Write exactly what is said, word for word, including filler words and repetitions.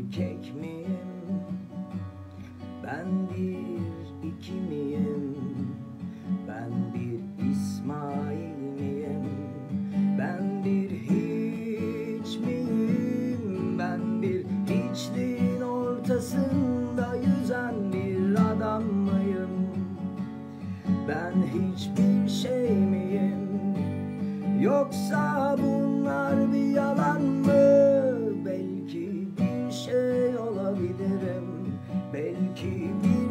erkek miyim? Ben bir iki miyim? Ben bir İsmail miyim? Ben bir hiç miyim? Ben bir hiçliğin ortasında yüzen bir adam mıyım? Ben hiçbir şey miyim? Yoksa bunlar bir yalan mı? Belki bir şey olabilirim. Belki bir